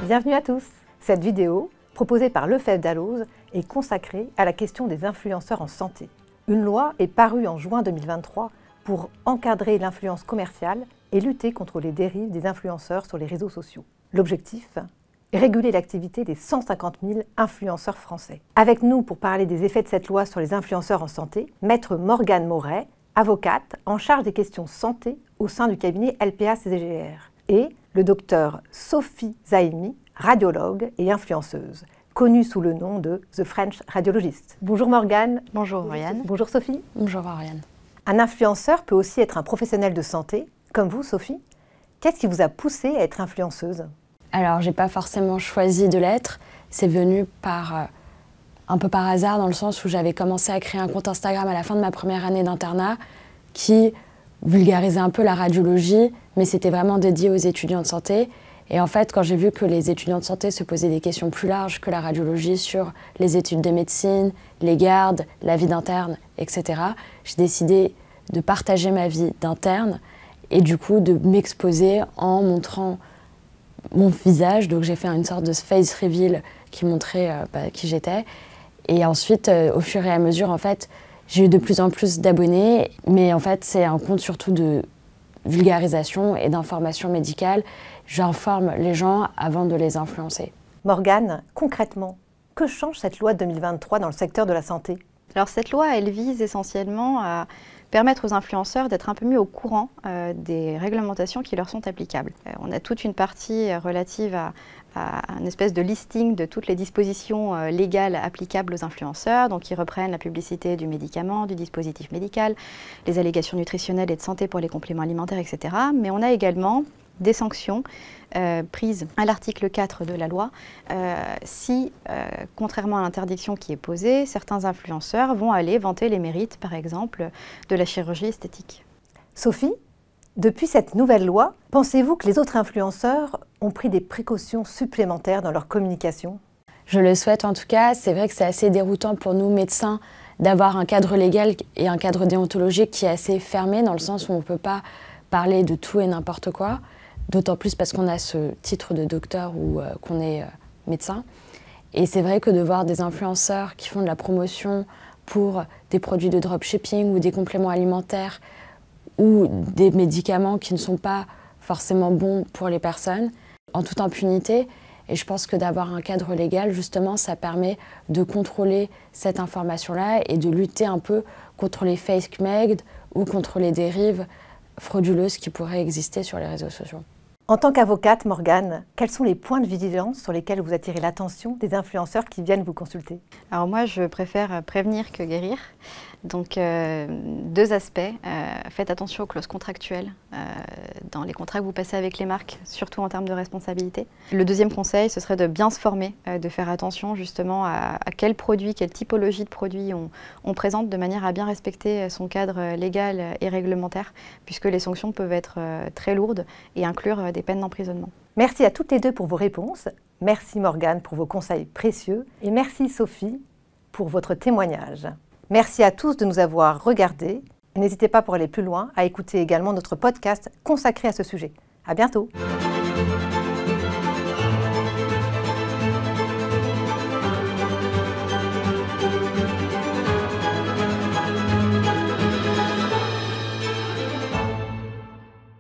Bienvenue à tous. Cette vidéo, proposée par Lefebvre Dalloz, est consacrée à la question des influenceurs en santé. Une loi est parue en juin 2023 pour encadrer l'influence commerciale et lutter contre les dérives des influenceurs sur les réseaux sociaux. L'objectif ? Réguler l'activité des 150 000 influenceurs français. Avec nous pour parler des effets de cette loi sur les influenceurs en santé, Maître Morgane Moret, avocate en charge des questions santé au sein du cabinet LPA-CGR, et le docteur Sophie Zaimi, radiologue et influenceuse, connue sous le nom de The French Radiologist. Bonjour Morgane. Bonjour Oriane. Bonjour Sophie. Bonjour Oriane. Un influenceur peut aussi être un professionnel de santé, comme vous Sophie. Qu'est-ce qui vous a poussé à être influenceuse ? Alors, j'ai pas forcément choisi de l'être. C'est venu un peu par hasard, dans le sens où j'avais commencé à créer un compte Instagram à la fin de ma première année d'internat qui vulgarisait un peu la radiologie, mais c'était vraiment dédié aux étudiants de santé. Et en fait, quand j'ai vu que les étudiants de santé se posaient des questions plus larges que la radiologie sur les études de médecine, les gardes, la vie d'interne, etc., j'ai décidé de partager ma vie d'interne et du coup de m'exposer en montrant mon visage. Donc j'ai fait une sorte de face reveal qui montrait qui j'étais. Et ensuite, au fur et à mesure, en fait, j'ai eu de plus en plus d'abonnés. Mais en fait, c'est un compte surtout de vulgarisation et d'information médicale. J'informe les gens avant de les influencer. Morgane, concrètement, que change cette loi de 2023 dans le secteur de la santé ? Alors cette loi, elle vise essentiellement à permettre aux influenceurs d'être un peu mieux au courant des réglementations qui leur sont applicables. On a toute une partie relative à une espèce de listing de toutes les dispositions légales applicables aux influenceurs, donc qui reprennent la publicité du médicament, du dispositif médical, les allégations nutritionnelles et de santé pour les compléments alimentaires, etc. Mais on a également des sanctions prises à l'article 4 de la loi si, contrairement à l'interdiction qui est posée, certains influenceurs vont aller vanter les mérites, par exemple, de la chirurgie esthétique. Sophie, depuis cette nouvelle loi, pensez-vous que les autres influenceurs ont pris des précautions supplémentaires dans leur communication ? Je le souhaite en tout cas. C'est vrai que c'est assez déroutant pour nous, médecins, d'avoir un cadre légal et un cadre déontologique qui est assez fermé, dans le sens où on ne peut pas parler de tout et n'importe quoi. D'autant plus parce qu'on a ce titre de docteur ou qu'on est médecin. Et c'est vrai que de voir des influenceurs qui font de la promotion pour des produits de dropshipping ou des compléments alimentaires ou des médicaments qui ne sont pas forcément bons pour les personnes, en toute impunité. Et je pense que d'avoir un cadre légal, justement, ça permet de contrôler cette information-là et de lutter un peu contre les fake made ou contre les dérives frauduleuses qui pourraient exister sur les réseaux sociaux. En tant qu'avocate, Morgane, quels sont les points de vigilance sur lesquels vous attirez l'attention des influenceurs qui viennent vous consulter ? Alors moi, je préfère prévenir que guérir. Donc, deux aspects. Faites attention aux clauses contractuelles dans les contrats que vous passez avec les marques, surtout en termes de responsabilité. Le deuxième conseil, ce serait de bien se former, de faire attention justement à quels produits, quelle typologie de produits on présente, de manière à bien respecter son cadre légal et réglementaire, puisque les sanctions peuvent être très lourdes et inclure des peines d'emprisonnement. Merci à toutes les deux pour vos réponses. Merci Morgane pour vos conseils précieux. Et merci Sophie pour votre témoignage. Merci à tous de nous avoir regardés. N'hésitez pas pour aller plus loin à écouter également notre podcast consacré à ce sujet. À bientôt.